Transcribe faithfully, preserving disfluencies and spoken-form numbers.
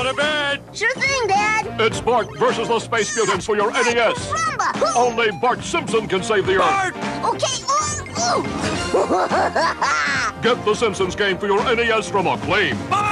to bed. Sure thing, Dad. It's Bart versus the Space Mutants for your N E S. Rumba. Only Bart Simpson can save the Bart! Earth. Okay. Ooh, ooh. Get the Simpsons game for your N E S from Acclaim. Bye!